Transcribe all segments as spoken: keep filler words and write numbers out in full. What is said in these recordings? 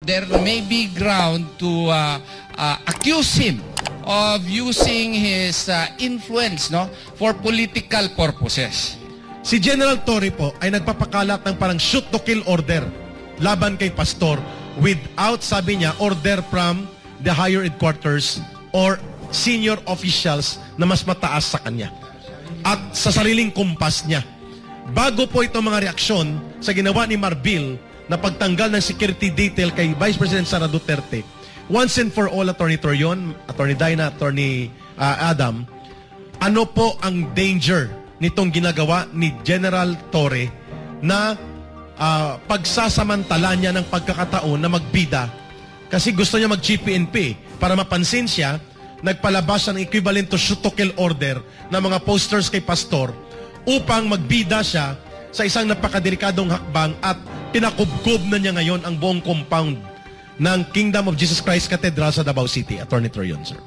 there may be ground to uh, uh, accuse him of using his uh, influence, no, for political purposes. Si General Torre po ay nagpapakalat ng parang shoot to kill order laban kay Pastor without, sabi niya, order from the higher headquarters or senior officials na mas mataas sa kanya at sa sariling kumpas niya. Bago po ito mga reaksyon sa ginawa ni Marbil na pagtanggal ng security detail kay Vice President Sara Duterte, once and for all, Attorney Torion, Attorney Dina, Attorney uh, Adam, ano po ang danger nitong ginagawa ni General Torre na uh, pagsasamantala niya ng pagkakataon na magbida kasi gusto niya mag-G P N P para mapansin siya, nagpalabas ng equivalent to shoot to kill order na mga posters kay Pastor upang magbida siya sa isang napakadelikadong hakbang at pinakubkob na niya ngayon ang buong compound ng Kingdom of Jesus Christ Cathedral sa Davao City. Attorney Torion, sir.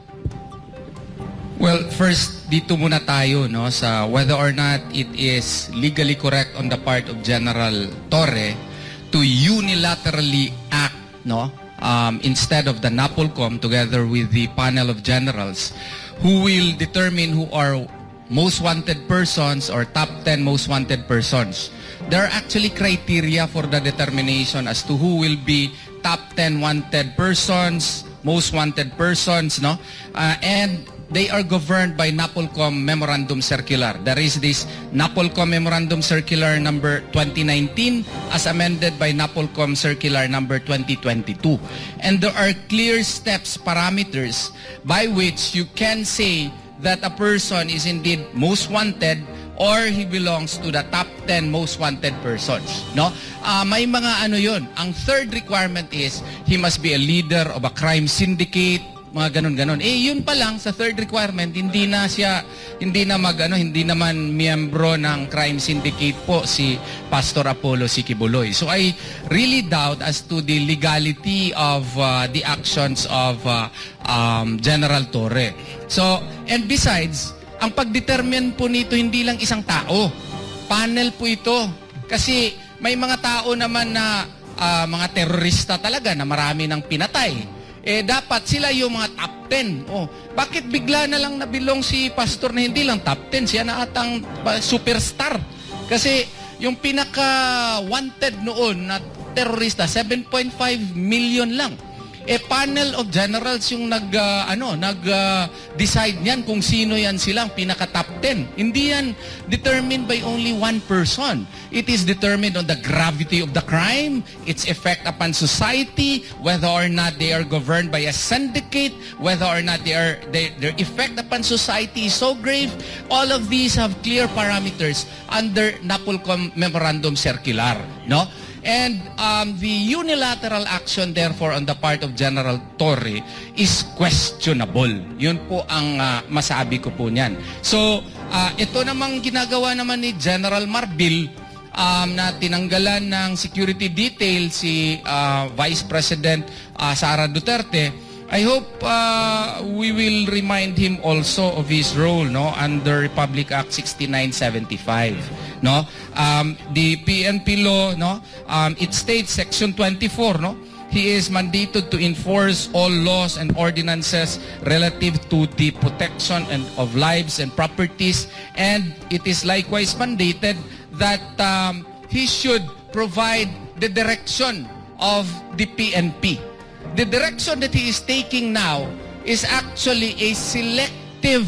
Well, first, dito muna tayo, no, sa whether or not it is legally correct on the part of General Torre to unilaterally act, no, um, instead of the NAPOLCOM together with the panel of generals who will determine who are most wanted persons or top ten most wanted persons. There are actually criteria for the determination as to who will be top ten wanted persons, most wanted persons, no? Uh, and they are governed by NAPOLCOM Memorandum Circular. There is this NAPOLCOM Memorandum Circular number twenty nineteen as amended by NAPOLCOM Circular number twenty twenty-two. And there are clear steps, parameters by which you can say that a person is indeed most wanted or he belongs to the top ten most wanted persons, no? Uh, may mga ano yun. Ang third requirement is he must be a leader of a crime syndicate, mga ganun-ganun. Eh, yun pa lang, sa third requirement, hindi na siya, hindi na mag, ano, hindi naman miyembro ng crime syndicate po si Pastor Apollo Sikibuloy. So I really doubt as to the legality of uh, the actions of uh, um, General Torre. So, and besides, ang pagdetermine po nito hindi lang isang tao. Panel po ito. Kasi may mga tao naman na uh, mga terorista talaga na marami nang pinatay. Eh, dapat sila yung mga top ten. Oh, bakit bigla na lang nabilong si Pastor na hindi lang top ten? Siya na atang uh, superstar. Kasi yung pinaka-wanted noon na terorista, seven point five million lang. Eh, panel of generals yung nag, uh, ano, nag-decide uh, niyan kung sino yan silang pinaka-top ten. Hindi yan determined by only one person. It is determined on the gravity of the crime, its effect upon society, whether or not they are governed by a syndicate, whether or not they are, they, their effect upon society is so grave. All of these have clear parameters under NAPOLCOM Memorandum Circular, no? And um, the unilateral action, therefore, on the part of General Torre is questionable. Yun po ang uh, masabi ko po niyan. So, uh, ito namang ginagawa naman ni General Marbil um, na tinanggalan ng security detail si uh, Vice President uh, Sara Duterte. I hope uh, we will remind him also of his role, no, under Republic Act sixty-nine seventy-five, no. Um, the P N P law, no, um, it states section twenty-four, no, he is mandated to enforce all laws and ordinances relative to the protection and of lives and properties, and it is likewise mandated that um, he should provide the direction of the P N P. The direction that he is taking now is actually a selective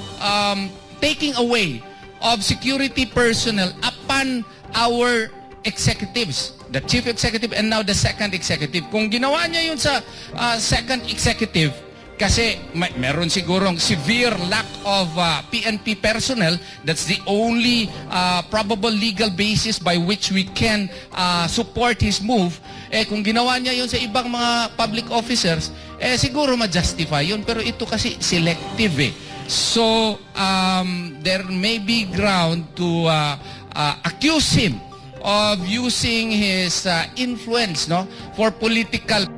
um, taking away of security personnel upon our executives, the chief executive and now the second executive. Kung ginawa niya yun sa uh, second executive, kasi may, meron sigurong severe lack of uh, P N P personnel, that's the only uh, probable legal basis by which we can uh, support his move. Eh kung ginawa niya yun sa ibang mga public officers, eh siguro ma-justify yun. Pero ito kasi selective eh. So, um, there may be ground to uh, uh, accuse him of using his uh, influence, no, for political